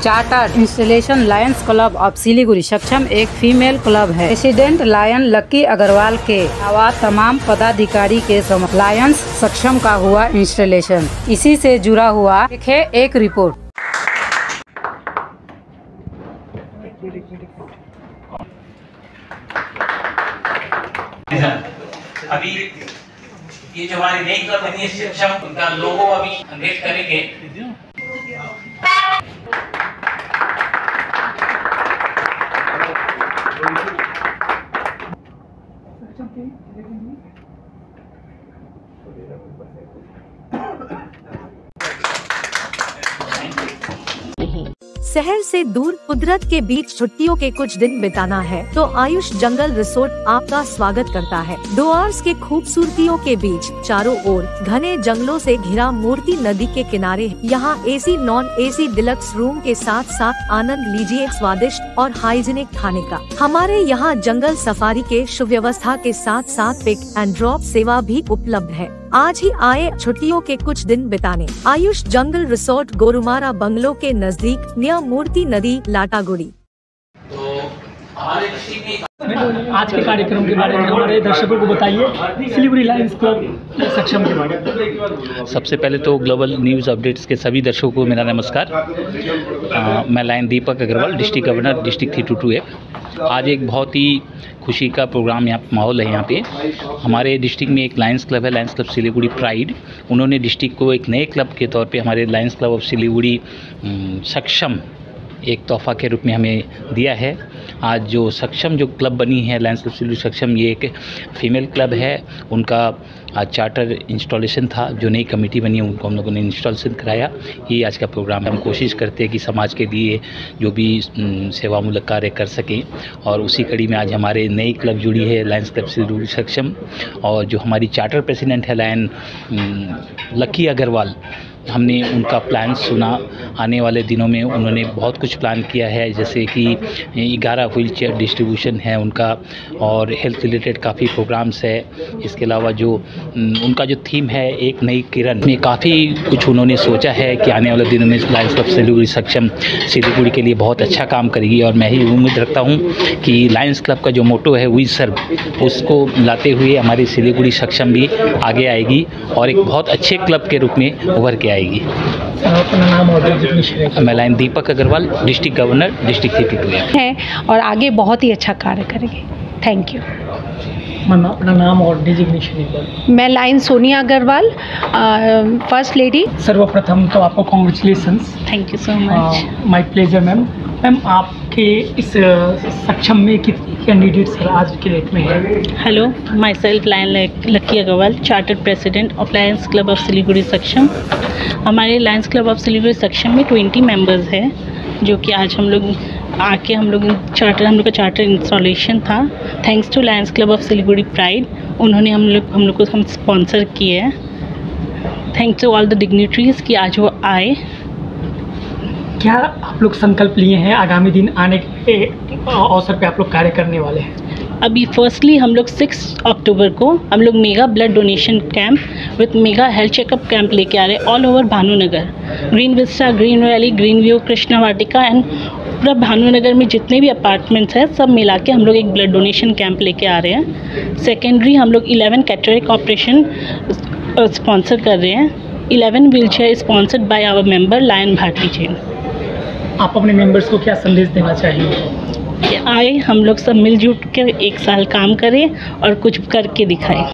Chartered installation lions club of Siliguri Saksham एक female club है। President lion Lucky Agarwal के अलावा तमाम पदाधिकारी के समक्ष लायंस सक्षम का हुआ इंस्टॉलेशन। इसी से जुड़ा हुआ एक रिपोर्ट। अभी ये जो हमारी नई क्लब बनी है सक्षम, उनका लोगो अभी अनवेल करेंगे। शहर से दूर कुदरत के बीच छुट्टियों के कुछ दिन बिताना है तो आयुष जंगल रिसोर्ट आपका स्वागत करता है। डुआर्स के खूबसूरतियों के बीच चारों ओर घने जंगलों से घिरा मूर्ति नदी के किनारे यहाँ AC non AC deluxe room के साथ साथ आनंद लीजिए स्वादिष्ट और हाइजीनिक खाने का। हमारे यहाँ जंगल सफारी के सुव्यवस्था के साथ साथ पिक एंड ड्रॉप सेवा भी उपलब्ध है। आज ही आए छुट्टियों के कुछ दिन बिताने। Ayush jungle resort Gorumara bungalow के नजदीक नियर मूर्ति नदी लाटागुड़ी। आज के कार्यक्रम के बारे में हमारे दर्शकों को बताइए, सिलीगुड़ी लायंस क्लब सक्षम के बारे में। सबसे पहले तो ग्लोबल न्यूज़ अपडेट्स के सभी दर्शकों को मेरा नमस्कार। मैं lion Deepak Agarwal, district governor district 322F। आज एक बहुत ही खुशी का प्रोग्राम यहाँ माहौल है। यहाँ पे हमारे डिस्ट्रिक्ट में एक लायंस क्लब है, लायंस क्लब सिलीगुड़ी प्राइड। उन्होंने डिस्ट्रिक्ट को एक नए क्लब के तौर पे हमारे Lions club of Siliguri Saksham एक तोहफा के रूप में हमें दिया है। आज जो सक्षम जो क्लब बनी है लायंस क्लब सिलीगुड़ी सक्षम, ये एक फीमेल क्लब है। उनका आज चार्टर इंस्टॉलेशन था, जो नई कमेटी बनी है उनको हम लोगों ने इंस्टॉलेशन कराया। ये आज का प्रोग्राम है। हम कोशिश करते हैं कि समाज के लिए जो भी सेवामूलक कार्य कर सकें, और उसी कड़ी में आज हमारे नई क्लब जुड़ी है लायंस क्लब सिलीगुड़ी सक्षम। और जो हमारी चार्टर प्रेसिडेंट है लायन लक्की अग्रवाल, हमने उनका प्लान सुना। आने वाले दिनों में उन्होंने बहुत कुछ प्लान किया है, जैसे कि 11 व्हील चेयर डिस्ट्रीब्यूशन है उनका, और हेल्थ रिलेटेड काफ़ी प्रोग्राम्स है। इसके अलावा जो उनका जो थीम है एक नई किरण में, काफ़ी कुछ उन्होंने सोचा है कि आने वाले दिनों में लायंस क्लब सिलीगुड़ी सक्षम सिलीगुड़ी के लिए बहुत अच्छा काम करेगी। और मैं ही उम्मीद रखता हूँ कि लायंस क्लब का जो मोटो है वी सर्व, उसको लाते हुए हमारी सिलीगुड़ी सक्षम भी आगे आएगी और एक बहुत अच्छे क्लब के रूप में उभर के आएगी। अपना नाम और मैं lion Deepak Agarwal, district governor district 322F है और आगे बहुत ही अच्छा कार्य करेंगे। Thank you. मैम अपना नाम और डिजिग्नेशन। मैं lion Sonia Agarwal, first lady. सर्वप्रथम तो आपको congratulations. Thank you so much. My pleasure ma'am. Ma'am आपके इस सक्षम में कितने कैंडिडेट्स आज के डेट में है? Hello, myself lion Lucky Agarwal, chartered president of lions club of Siliguri Saksham. हमारे लायंस क्लब ऑफ सिलीगुड़ी सक्षम में 20 मेंबर्स हैं, जो कि आज हम लोग का चार्टर इंस्टॉलेशन था। Thanks to lions club of Siliguri pride, उन्होंने हम लोग को स्पॉन्सर किए हैं। Thanks to all the dignitaries कि आज वो आए। क्या आप लोग संकल्प लिए हैं आगामी दिन आने के अवसर पे आप लोग कार्य करने वाले हैं? अभी फर्स्टली हम लोग 6 अक्टूबर को हम लोग mega blood donation camp with mega health checkup camp लेके आ रहे हैं all over Bhanunagar, green vista, green valley, green view, Krishna Vatika and पूरा भानुनगर में जितने भी अपार्टमेंट्स हैं सब मिला के हम लोग एक ब्लड डोनेशन कैंप लेके आ रहे हैं। सेकेंडरी हम लोग 11 कैटरेक्ट ऑपरेशन स्पॉन्सर कर रहे हैं। 11 wheelchair sponsored by our member lion Bharti Jain. आप अपने मेंबर्स को क्या संदेश देना चाहिए? कि आए हम लोग सब मिलजुल कर एक साल काम करें और कुछ करके दिखाएं।